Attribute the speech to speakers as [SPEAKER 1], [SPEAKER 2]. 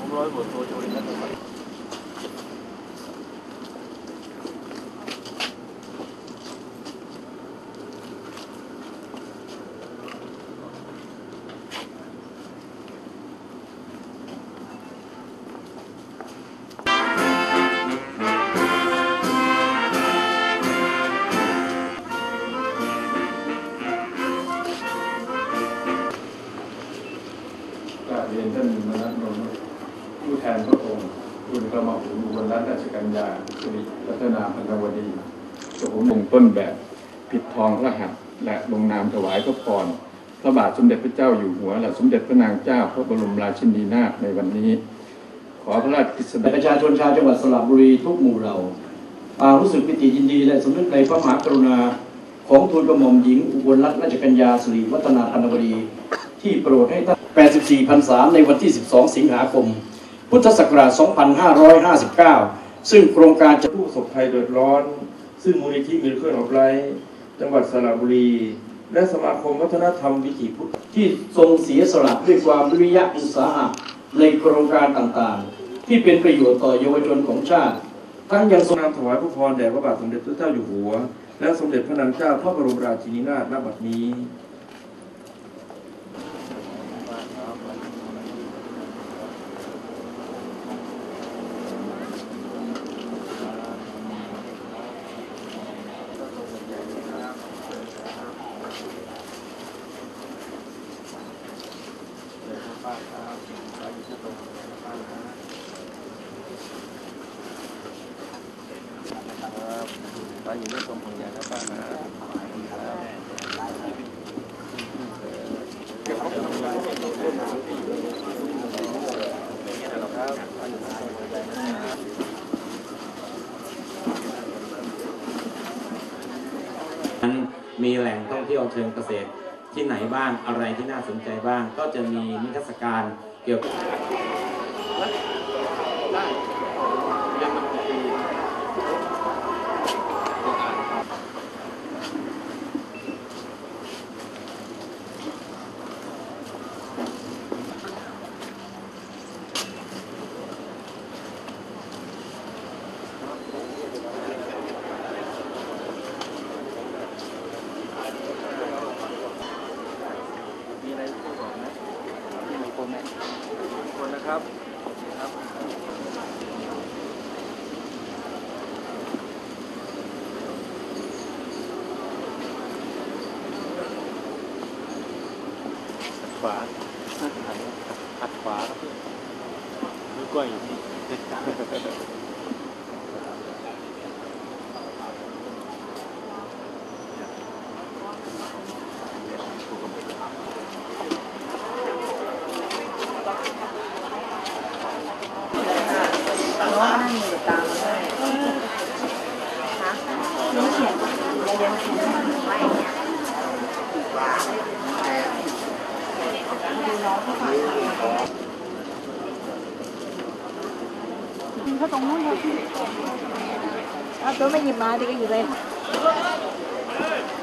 [SPEAKER 1] ร้อยบทโทโจลินทร์
[SPEAKER 2] เรียนท่านมนัสนนท์ผู้แทนพระองค์คุณกระหม่อมอุบลรัตนราชกัญญาสิริรัตนาพันธวดีกระผมลงต้นแบบปิดทองพระหัตถ์และลงนามถวายพระพรพระบาทสมเด็จพระเจ้าอยู่หัวและสมเด็จพระนางเจ้าพระบรมราชินีนาถในวันนี้ขอพระราชกฤษฎี
[SPEAKER 3] ประชาชนชาวจังหวัดสระบุรีทุกหมู่เหล่ารู้สึกปิติยินดีและสำนึกในพระมหากรุณาของทูลกระหม่อมหญิงอุบลรัตนราชกัญญาสิริวัฒนาพันธวดีที่โปรดให้ท่าน84 พรรษาในวันที่ 12 สิงหาคม พุทธศักราช 2559 ซึ่งโครงการจะ
[SPEAKER 2] ผู้ประสบภัยเดือดร้อนซึ่งมูลนิธิมิลเคิลออฟไลท์จังหวัดสระบุรีและสมาคมวัฒนธรรมวิถีพุทธ
[SPEAKER 3] ที่ทรงเสียสละด้วยความวิริยะอุตสาหะในโครงการต่างๆที่เป็นประโยชน์ต่อเยาวชนของชาติทั้งยังทรง
[SPEAKER 2] นำถวายพระพรแด่พระบาทสมเด็จพระเจ้าอยู่หัวและสมเด็จพระนางเจ้าพระบรมราชินีนาถณ บัดนี้
[SPEAKER 1] ป้าอยู่ในตรงของยาครับป้านะ
[SPEAKER 4] มีแหล่งท่องเที่ยวเชิงเกษตรที่ไหนบ้างอะไรที่น่าสนใจบ้างก็จะมีนิทรรศการเกี่ยวกับ
[SPEAKER 1] คนนะครับขวาหัดขวาครับมือกล้วยอยู่นี่
[SPEAKER 5] ว่านั่งอยู่ตามมาได้นะหนูเขียนเรียนเขียนไว้เนี่ยดูน้องเขาฝากเขาตรงนู้นเขาเอาตัวไม่หยิบมาดิก็อยู่เลย